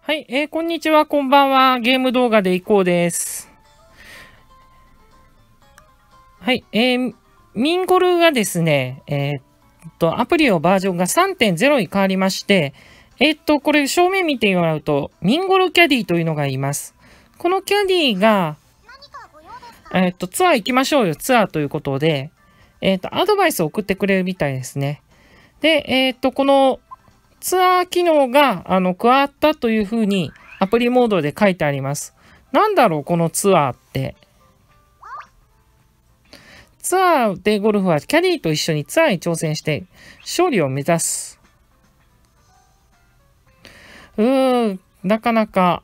はい、こんにちは、こんばんは。ゲーム動画でいこうです。はい、ミンゴルがですね、アプリのバージョンが 3.0 に変わりまして、これ正面見てもらうと、ミンゴルキャディというのがいます。このキャディが、ツアー行きましょうよ、ツアーということで、アドバイスを送ってくれるみたいですね。で、このツアー機能が加わったというふうにアプリモードで書いてあります。なんだろうこのツアーって。ツアーでゴルフはキャディーと一緒にツアーに挑戦して勝利を目指す。なかなか。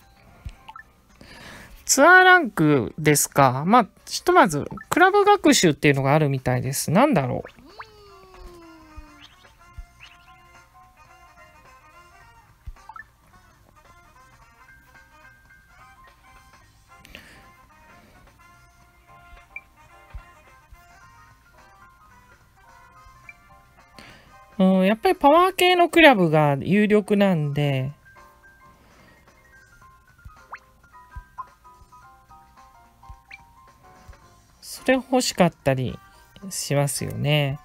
ツアーランクですか。まあ、ひとまずクラブ学習っていうのがあるみたいです。なんだろう。やっぱりパワー系のクラブが有力なんで、それ欲しかったりしますよね。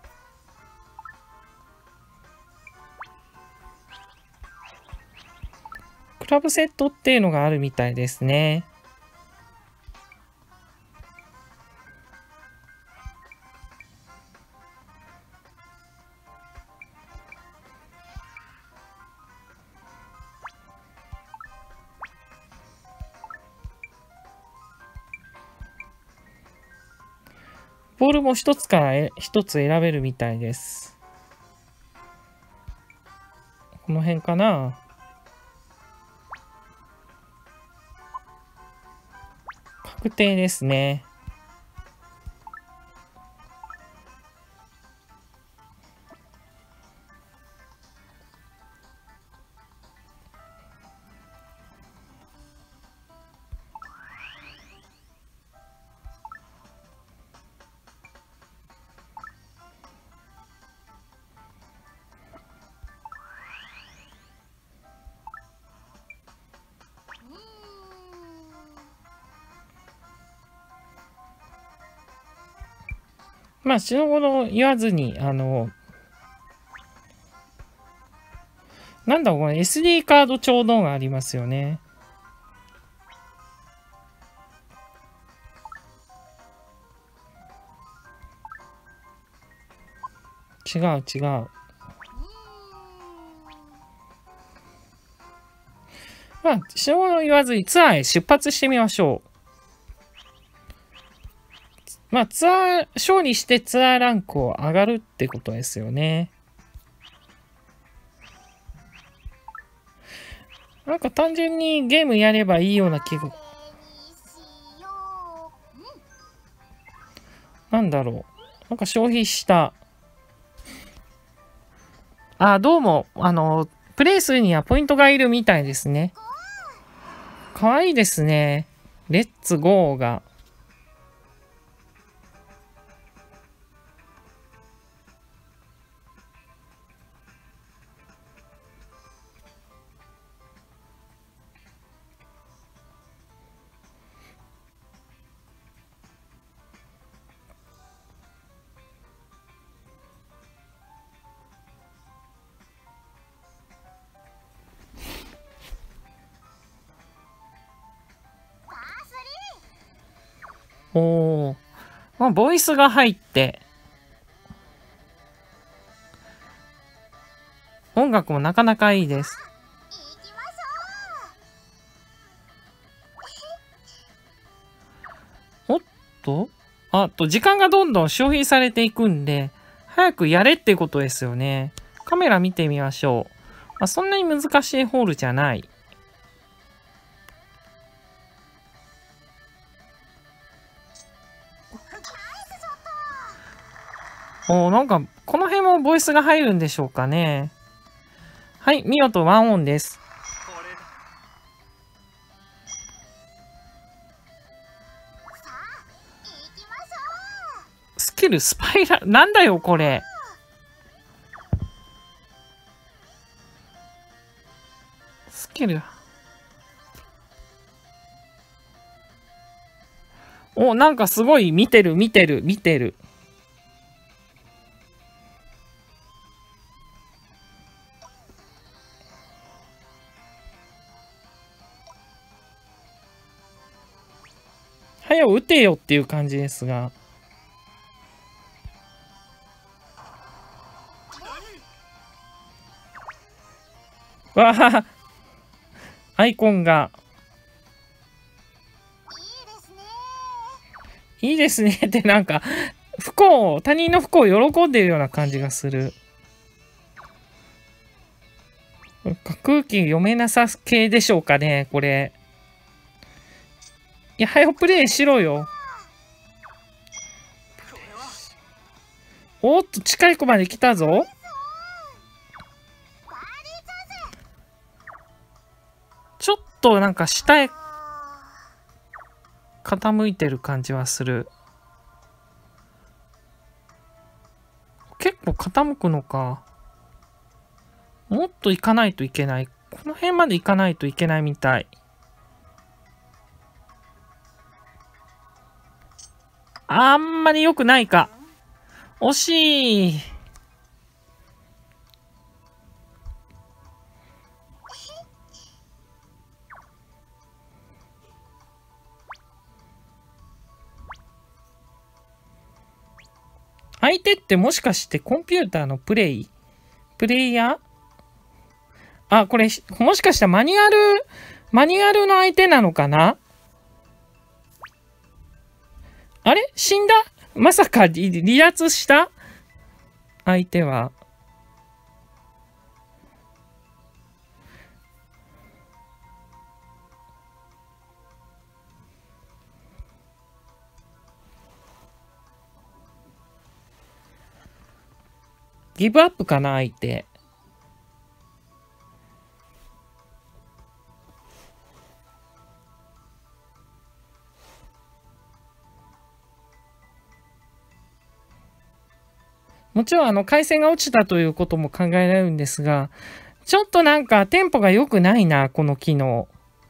クラブセットっていうのがあるみたいですね。ボールも一つから一つ選べるみたいです。この辺かな。確定ですね。まあ、白物言わずに、なんだろう、これ SD カードちょうどがありますよね。違う違う。まあ、白物言わずにツアーへ出発してみましょう。まあ、勝利してツアーランクを上がるってことですよね。なんか単純にゲームやればいいような気が。なんだろう。なんか消費した。どうも、プレイするにはポイントがいるみたいですね。かわいいですね。レッツゴーが。おー。まあ、ボイスが入って、音楽もなかなかいいです。おっと時間がどんどん消費されていくんで、早くやれってことですよね。カメラ見てみましょう。まあ、そんなに難しいホールじゃない。なんか、この辺もボイスが入るんでしょうかね。はい、見事ワンオンです。スキルスパイラル、なんだよこれ。 スキル。お、なんかすごい見てる。早う撃てよっていう感じですが。わあ、アイコンが。いいですねってなんか、他人の不幸を喜んでるような感じがする。空気読めなさ系でしょうかね、これ。いや、早くプレイしろよ。おっと、近い子まで来たぞ。ちょっとなんか下へ傾いてる感じはする。結構傾くのか。もっと行かないといけない。この辺まで行かないといけないみたい。あんまり良くないか。惜しい。相手ってもしかしてコンピューターのプレイヤー。あ、これ、もしかしたらマニュアルの相手なのかな。あれ死んだ。まさか離脱した相手は。ギブアップかな相手。もちろん回線が落ちたということも考えられるんですが、ちょっとなんかテンポが良くないな、この機能。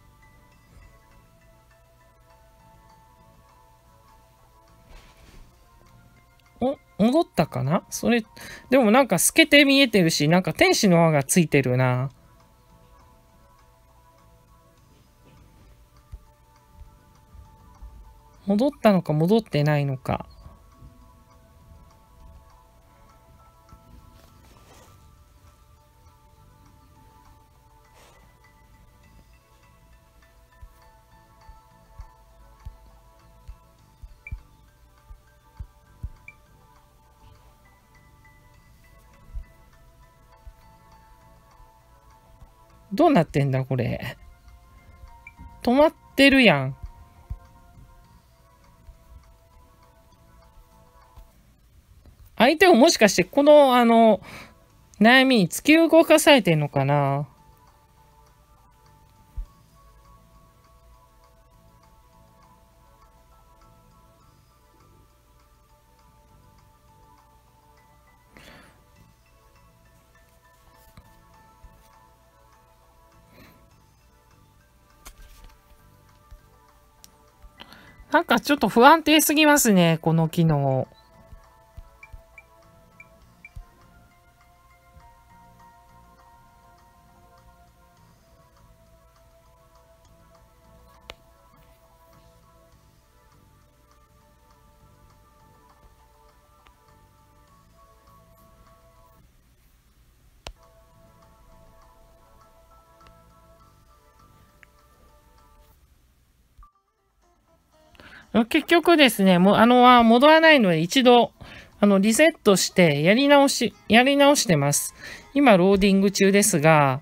戻ったかなそれ。でもなんか透けて見えてるし、なんか天使の輪がついてるな。戻ったのか戻ってないのか。どうなってんだこれ。止まってるやん。相手をもしかしてこの悩みに突き動かされてんのかな。なんかちょっと不安定すぎますね、この機能。結局ですね、もう、戻らないので一度、リセットしてやり直してます。今、ローディング中ですが、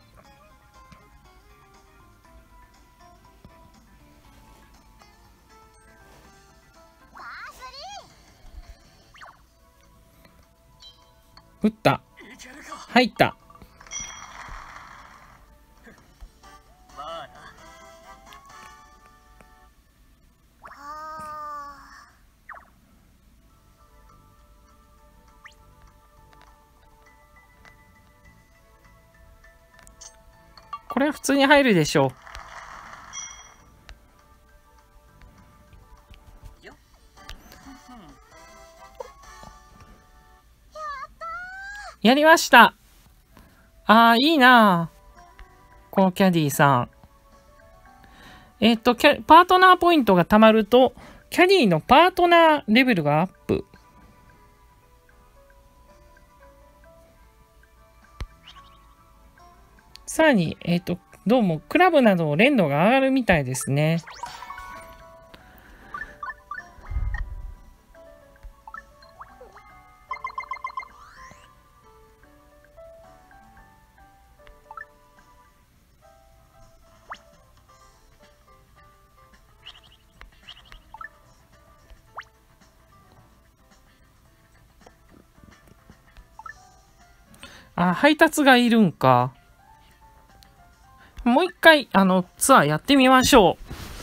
打った。入った。これは普通に入るでしょう。やりました。ああ、いいなあ。このキャディさん。パートナーポイントが貯まると、キャディのパートナーレベルがアップ。さらに、どうも、クラブなどの連動が上がるみたいですね。あ、配達がいるんか。もう一回、ツアーやってみましょ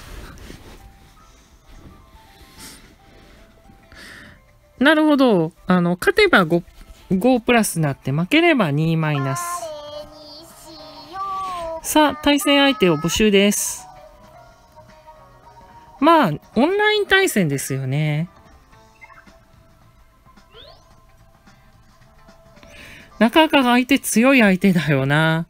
う。なるほど。勝てば5プラスになって、負ければ2マイナス。さあ、対戦相手を募集です。まあ、オンライン対戦ですよね。なかなか相手強い相手だよな。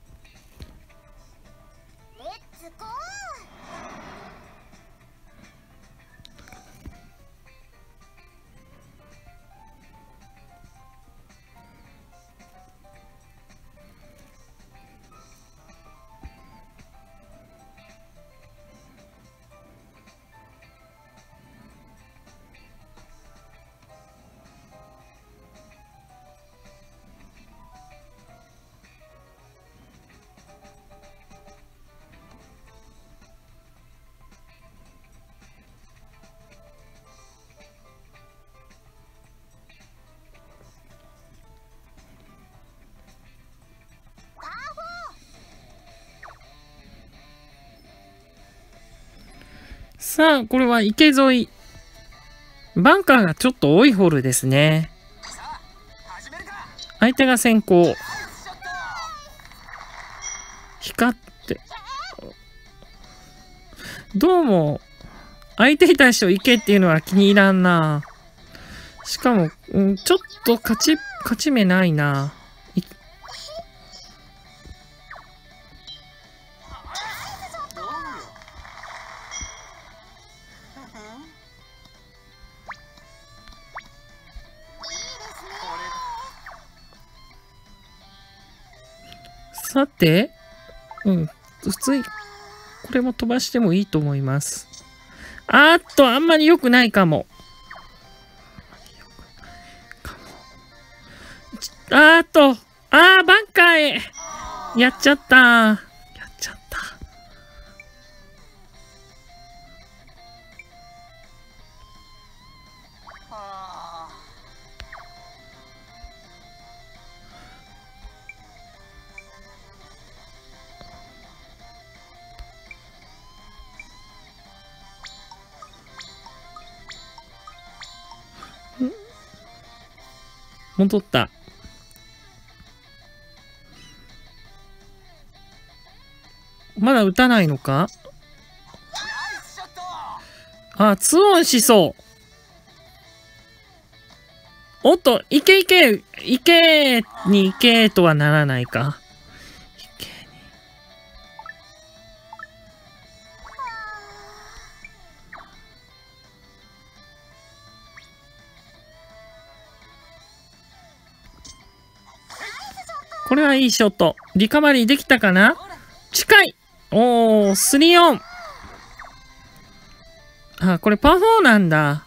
さあ、これは池沿い。バンカーがちょっと多いホールですね。相手が先行。光って。どうも、相手に対して池っていうのは気に入らんな。しかも、ちょっと勝ち目ないな。さて、普通に、これも飛ばしてもいいと思います。あんまり良くないかも。バンカーへやっちゃった。戻った。まだ打たないのか？2オンしそう。おっと、いけに行けとはならないか。これはいいショット。リカバリーできたかな？近い！おー、3オン。これパー4なんだ。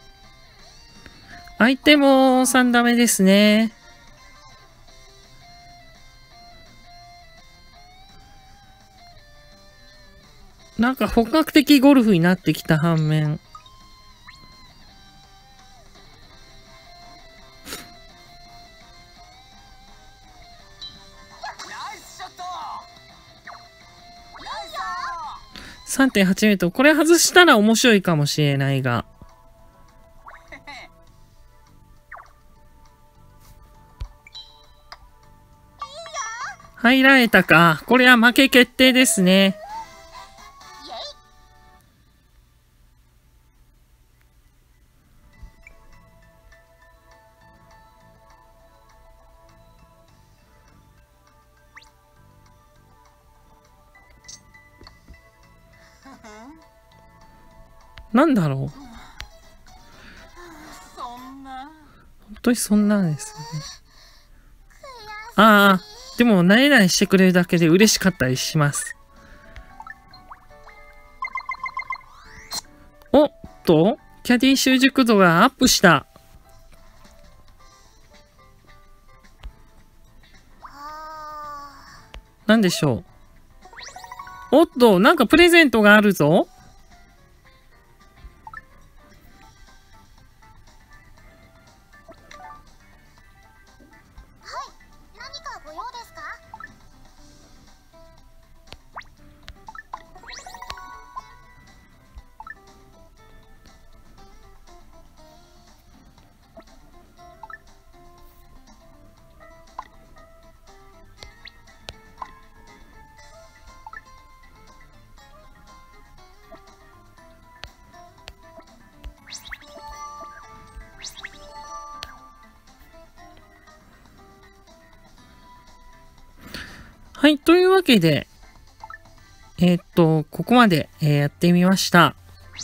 相手も3打目ですね。なんか本格的ゴルフになってきた反面。3.8 メートル。これ外したら面白いかもしれないが。は入られたか。これは負け決定ですね。なんだろう。本当にそんなんですね。ああ、でも、慣れ慣れしてくれるだけで嬉しかったりします。おっと、キャディ習熟度がアップした。なんでしょう。おっと、なんかプレゼントがあるぞ。はい、というわけで、ここまで、やってみました。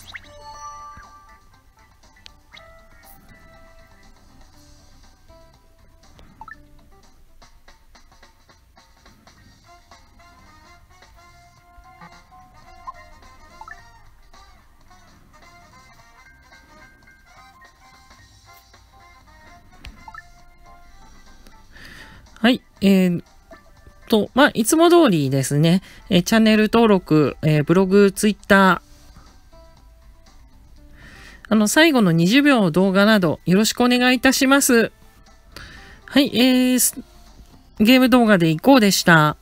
はい、まあ、いつも通りですね、チャンネル登録、ブログ、ツイッター、最後の20秒動画などよろしくお願いいたします。はい、ゲーム動画でいこうでした。